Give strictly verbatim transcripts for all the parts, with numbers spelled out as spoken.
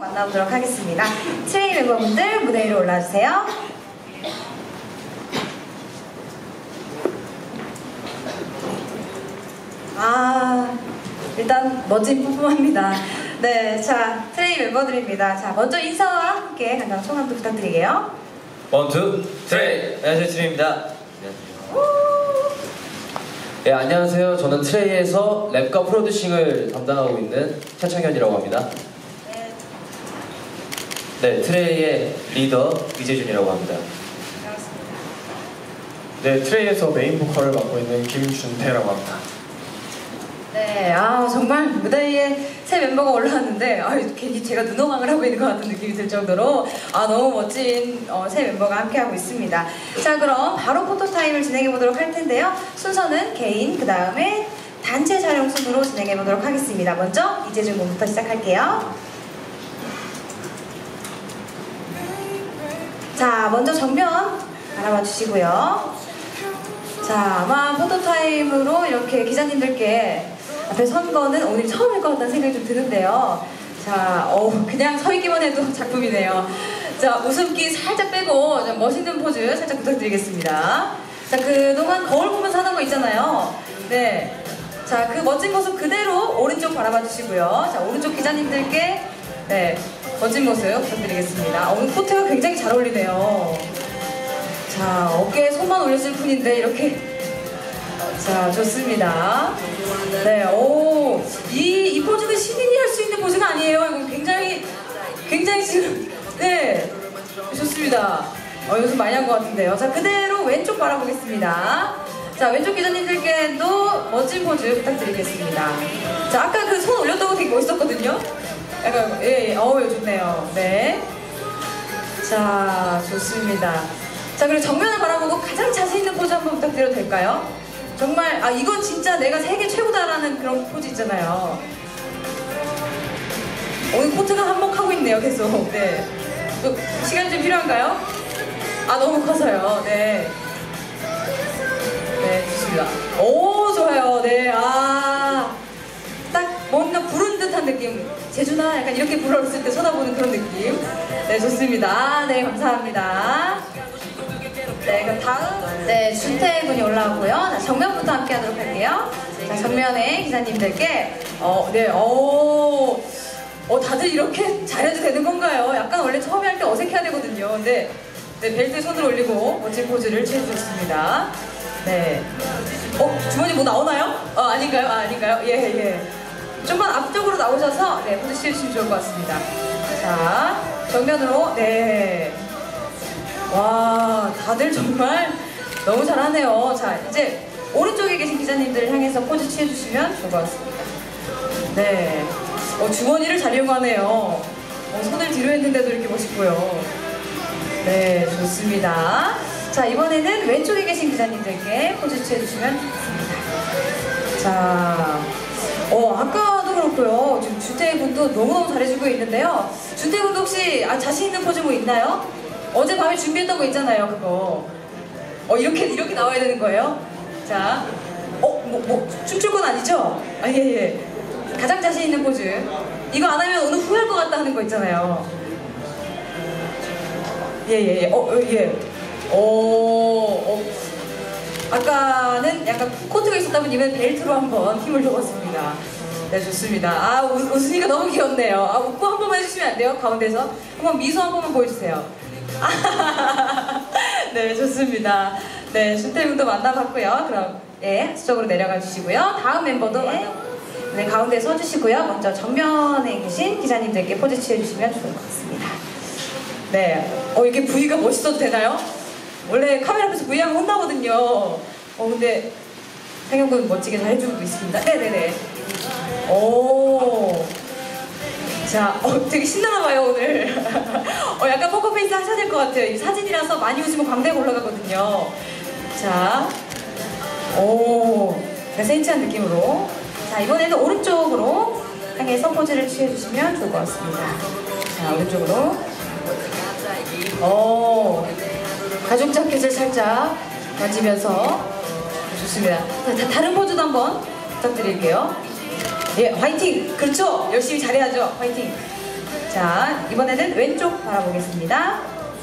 만나보도록 하겠습니다. 트레이 멤버분들 무대 위로 올라주세요. 아, 일단 멋진 뿜뿜합니다. 네, 자, 트레이 멤버들입니다. 자, 먼저 인사와 함께 간단 소감도 부탁드릴게요. 원투 트레이! 안녕하세요, 트레이입니다. 네, 안녕하세요. 저는 트레이에서 랩과 프로듀싱을 담당하고 있는 최창현이라고 합니다. 네, 네, 트레이의 리더 이재준이라고 합니다. 반갑습니다. 네, 트레이에서 메인 보컬을 맡고 있는 김준태라고 합니다. 네, 아 정말 무대 위에 새 멤버가 올라왔는데 아 괜히 제가 눈호강을 하고 있는 것 같은 느낌이 들 정도로 아 너무 멋진 어, 새 멤버가 함께하고 있습니다. 자, 그럼 바로 포토타임을 진행해 보도록 할 텐데요. 순서는 개인, 그 다음에 단체 촬영 순으로 진행해 보도록 하겠습니다. 먼저 이재준 군부터 시작할게요. 자, 먼저 정면 바라봐 주시고요. 자, 아마 포토타임으로 이렇게 기자님들께 앞에 선 거는 오늘 처음일 것 같다는 생각이 좀 드는데요. 자, 어, 그냥 서 있기만 해도 작품이네요. 자, 웃음기 살짝 빼고 좀 멋있는 포즈 살짝 부탁드리겠습니다. 자, 그동안 거울 보면서 하던 거 있잖아요. 네. 자, 그 멋진 모습 그대로 오른쪽 바라봐 주시고요. 자, 오른쪽 기자님들께 네, 멋진 모습 부탁드리겠습니다. 오늘 코트가 굉장히 잘 어울리네요. 자, 어깨에 손만 올렸을 뿐인데 이렇게 자, 좋습니다. 네, 오, 이, 이 포즈는 신인이 할 수 있는 포즈가 아니에요. 이거 굉장히, 굉장히 지금, 네, 좋습니다. 어, 연습 많이 한 것 같은데요. 자, 그대로 왼쪽 바라보겠습니다. 자, 왼쪽 기자님들께도 멋진 포즈 부탁드리겠습니다. 자, 아까 그 손 올렸던 거 되게 멋있었거든요. 약간, 예, 예, 어우, 좋네요. 네. 자, 좋습니다. 자, 그리고 정면을 바라보고 가장 자신 있는 포즈 한번 부탁드려도 될까요? 정말 아 이건 진짜 내가 세계 최고다라는 그런 포즈 있잖아요. 오늘 코트가 한몫하고 있네요, 계속. 네. 또 시간이 좀 필요한가요? 아 너무 커서요. 네. 네, 좋습니다. 오, 좋아요. 네, 아. 딱 뭔가 부른 듯한 느낌. 재준아 약간 이렇게 불렀을 때 쳐다보는 그런 느낌. 네, 좋습니다. 아, 네, 감사합니다. 네, 그럼 다음 네, 준태 군이 올라오고요. 자, 정면부터 함께 하도록 할게요. 자, 정면에 기사님들께 어, 네, 어, 어, 다들 이렇게 잘해도 되는 건가요? 약간 원래 처음에 할 때 어색해야 되거든요. 근데 네, 벨트에 손을 올리고 멋진 포즈를 취해주셨습니다. 네. 어, 주머니 뭐 나오나요? 어, 아닌가요? 아, 아닌가요? 예, 예. 좀만 앞쪽으로 나오셔서 네, 포즈 취해주시면 좋을 것 같습니다. 자, 정면으로, 네. 와, 다들 정말 너무 잘하네요. 자, 이제 오른쪽에 계신 기자님들 향해서 포즈 취해주시면 좋을 것 같습니다. 네. 어, 주머니를 잘 이용하네요. 어, 손을 뒤로 했는데도 이렇게 멋있고요. 네, 좋습니다. 자, 이번에는 왼쪽에 계신 기자님들께 포즈 취해주시면 좋습니다. 자, 어, 아까도 그렇고요. 지금 준태 군도 너무너무 잘해주고 있는데요. 준태 군도 혹시 아, 자신 있는 포즈 뭐 있나요? 어제 밤에 준비했던 거 있잖아요, 그거. 어, 이렇게, 이렇게 나와야 되는 거예요? 자, 어, 뭐, 뭐, 춤출 건 아니죠? 아, 예, 예. 가장 자신 있는 포즈. 이거 안 하면 오늘 후회할 것 같다 하는 거 있잖아요. 예, 예, 예. 어, 예. 오, 어. 아까는 약간 코트가 있었다면 이번엔 벨트로 한번 힘을 줘봤습니다. 네, 좋습니다. 아, 우, 웃으니까 너무 귀엽네요. 아, 웃고 한 번만 해주시면 안 돼요? 가운데서. 한번 미소 한 번만 보여주세요. 네, 좋습니다. 네, 준태군도 만나봤고요. 그럼 예, 수적으로 내려가 주시고요. 다음 멤버도 네. 만나. 네, 가운데 서주시고요. 먼저 정면에 계신 기자님들께 포즈 취해주시면 좋을 것 같습니다. 네, 어 이게 V가 멋있어도 되나요? 원래 카메라 앞에서 V 하면 혼나거든요. 어 근데 상영군 멋지게 잘 해주고 있습니다. 네네네. 오. 자, 어, 되게 신나나봐요, 오늘. 어, 약간 포커페이스 하셔야 될 것 같아요. 이 사진이라서 많이 웃으면 광대가 올라가거든요. 자, 오, 센치한 느낌으로. 자, 이번에는 오른쪽으로 향해서 포즈를 취해주시면 좋을 것 같습니다. 자, 오른쪽으로. 오, 가죽 자켓을 살짝 만지면서. 좋습니다. 자, 다른 포즈도 한번 부탁드릴게요. 예, 화이팅! 그렇죠! 열심히 잘해야죠. 화이팅! 자, 이번에는 왼쪽 바라보겠습니다.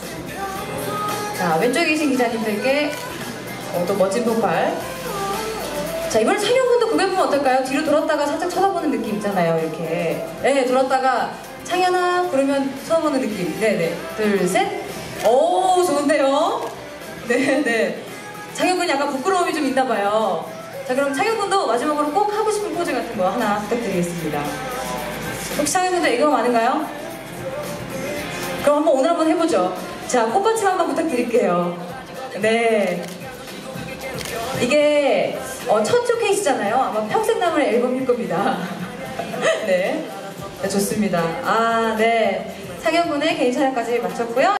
자, 왼쪽에 계신 기자님들께 어, 또 멋진 폭발. 자, 이번에 창현군도 그려보면 어떨까요? 뒤로 돌았다가 살짝 쳐다보는 느낌 있잖아요, 이렇게. 네, 돌았다가 창현아 그러면 쳐다보는 느낌. 네네. 둘, 셋. 오, 좋은데요? 네네. 창현군 약간 부끄러움이 좀 있나봐요. 자, 그럼 창현군도 마지막으로 꼭 하고 싶은 포즈 같은 거 하나 부탁드리겠습니다. 혹시 창현군도 애교가 많은가요? 그럼 한번 오늘 한번 해보죠. 자, 꽃받침 한번 부탁드릴게요. 네. 이게 어, 첫 쇼케이스잖아요. 아마 평생 남을 앨범일 겁니다. 네. 네, 좋습니다. 아, 네. 창현군의 개인 촬영까지 마쳤고요.